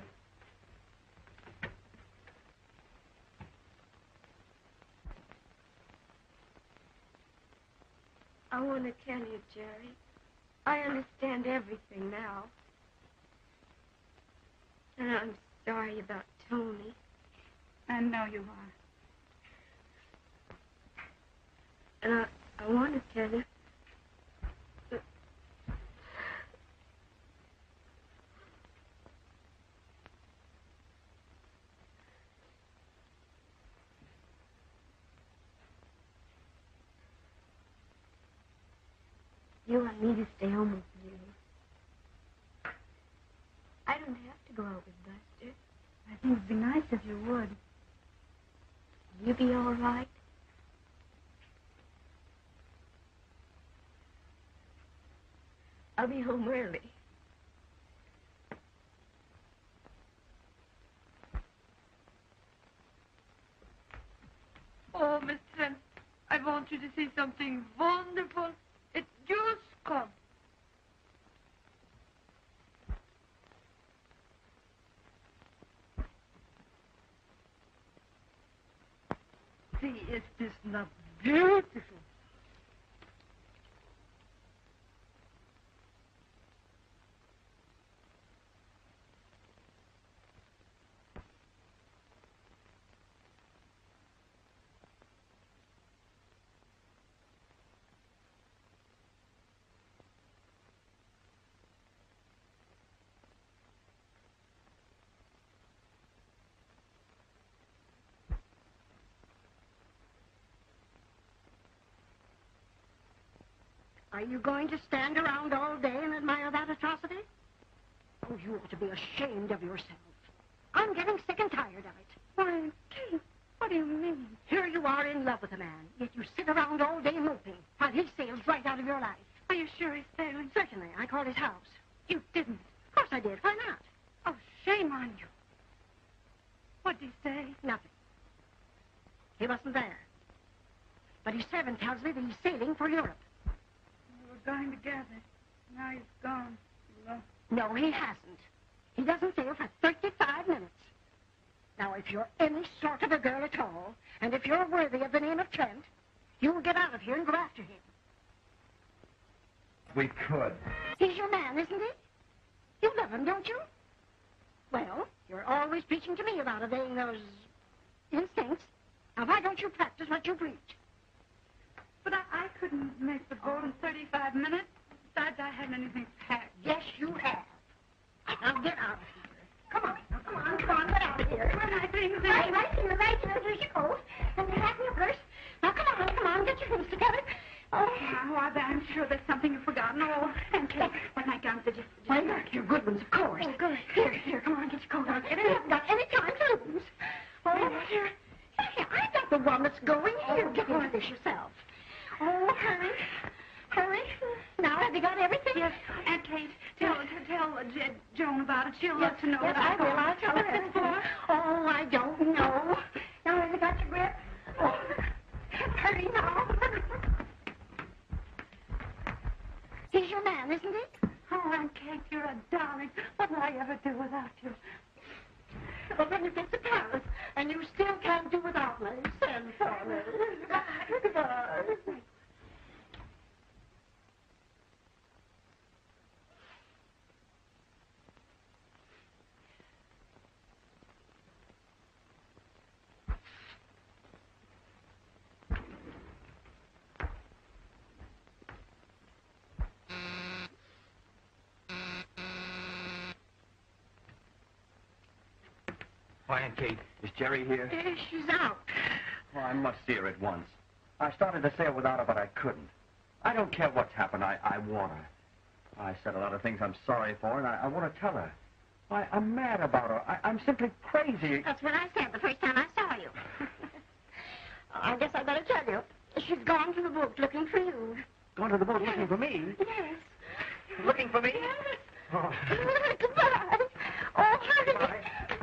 E: I want to tell you, Jerry, I understand everything now. And I'm sorry about Tony.
B: I know you are.
E: And I, I want to tell you. that- You want me to stay home with you. I don't have to go out with Buster.
B: I think it'd be nice if you would.
E: Will you be all right? I'll be home early.
I: Oh, Miss Trent, I want you to see something wonderful. It's just come. See, is this not beautiful?
C: Are you going to stand around all day and admire that atrocity? Oh, you ought to be ashamed of yourself. I'm getting sick and tired of it.
B: Why, Kate, what do you mean?
C: Here you are in love with a man, yet you sit around all day moping while he sails right out of your life.
B: Are you sure he's sailing?
C: Certainly. I called his house.
B: You didn't.
C: Of course I did. Why not?
B: Oh, shame on you. What'd he say?
C: Nothing. He wasn't there. But his servant tells me that he's sailing for Europe.
B: We were going together. Now he's gone. Well,
C: No, he hasn't. He doesn't sail for thirty-five minutes. Now, if you're any sort of a girl at all, and if you're worthy of the name of Trent, you'll get out of here and go after him.
A: We could.
C: He's your man, isn't he? You love him, don't you? Well, you're always preaching to me about obeying those instincts. Now, why don't you practice what you preach?
B: but I, I couldn't make the boat in thirty-five minutes. Besides, I hadn't anything packed.
C: Yes, you have. Now, get out of here. Come on, now, come on, come on, get out of here.
B: Where are my things?
C: Right, right here, right here. Here's your coat. And your hat and your purse. Now, come on, come on, get your things together. Oh,
B: Oh, I, I'm sure there's something you've forgotten. Oh, and Kate, what my guns did you...
C: why not? Your good ones, of course.
B: Oh, good.
C: Here, here, come on, get your coat on. You haven't got any time to lose. Oh, here. Here, I'm not the one that's going. Here, get into this yourself. Oh, hurry. Hurry. Now, have you got everything?
B: Yes, Aunt Kate, tell, tell uh, J- Joan about it. She'll
C: Yes,
B: love to know
C: yes,
B: what
C: I
B: I've
C: will.
B: got.
C: I'll tell her
B: What's this
C: everything.
B: for?
C: Oh, I don't know. Now, have you got your grip? Oh, hurry now. He's your man, isn't he?
B: Oh, Aunt Kate, you're a darling. What would I ever do without you?
C: Well, then you get to Paris, and you still can't do without me. Send for me. Goodbye. Goodbye.
D: Why, Aunt Kate, is Jerry here?
C: Eh, she's out.
D: Oh, I must see her at once. I started to sail without her, but I couldn't. I don't care what's happened. I, I want her. I said a lot of things I'm sorry for, and I, I want to tell her. Why, I'm mad about her. I, I'm simply crazy.
C: That's what I said the first time I saw you. I guess I better tell you. She's gone to the boat looking for you.
D: Going to the boat looking for me?
C: Yes.
D: Looking for me?
C: Yes.
D: Oh.
C: Goodbye. Oh, hurry.
D: Goodbye.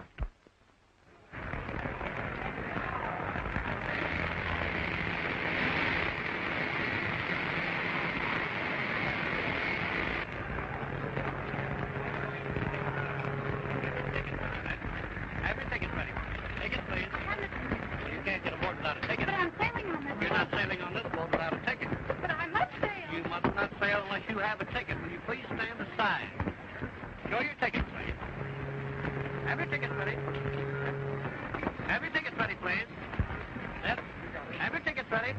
F: Have your ticket ready. Take it, please. You can't get aboard without a ticket.
B: But I'm sailing on this
F: You're not sailing on this boat without a ticket.
B: But I must sail.
F: You must not sail unless you have a ticket. Will you please stand aside? Show your ticket, please. Have your ticket ready. ready. Have your tickets ready, please. Yep. Have your tickets ready.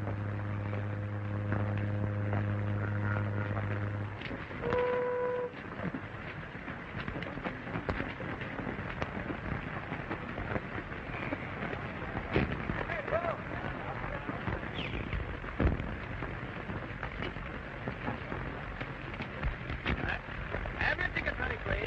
F: Have your tickets ready, please.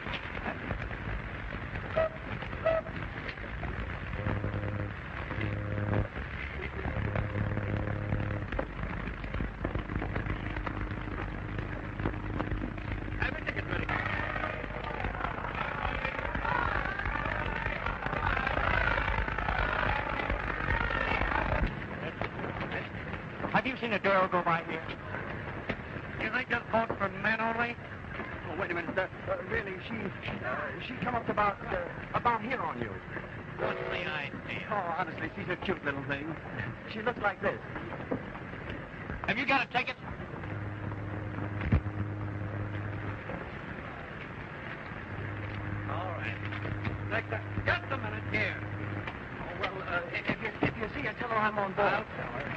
F: Have your tickets ready.
D: Have you seen a girl go by here?
A: You think this boat's for men only?
D: Oh, wait a minute. Uh, uh, really, she uh, she come up about uh, about here on you.
F: What's the idea?
D: Oh, honestly, she's a cute little thing. She looks like this.
F: Have you got a ticket? All right.
D: Like, uh,
F: Just a minute here.
D: oh, well, uh, if you if you see her, tell her I'm on board.
F: I'll tell her.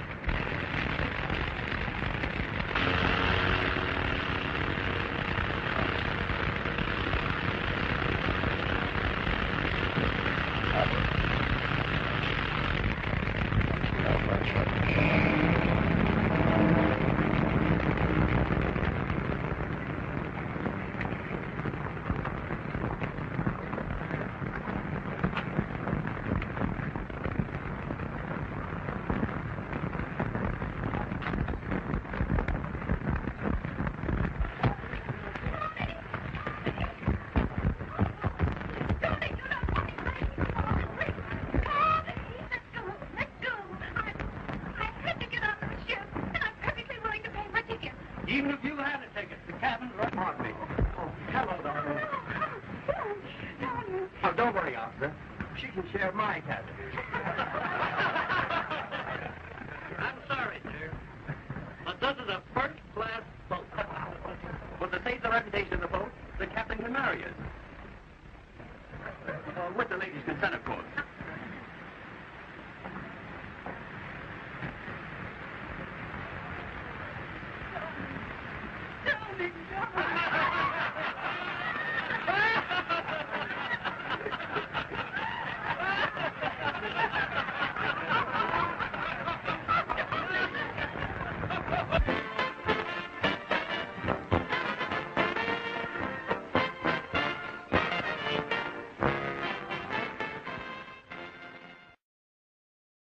D: Even if you had a ticket, the cabin's right on me. Oh, hello, darling. Oh, don't worry, officer. She can share my cabin.
F: I'm sorry, sir. But this is a first-class boat.
D: Well, to save the reputation of the boat, the captain can marry us. Uh, with the lady's consent, of course.
I: Darling, darling.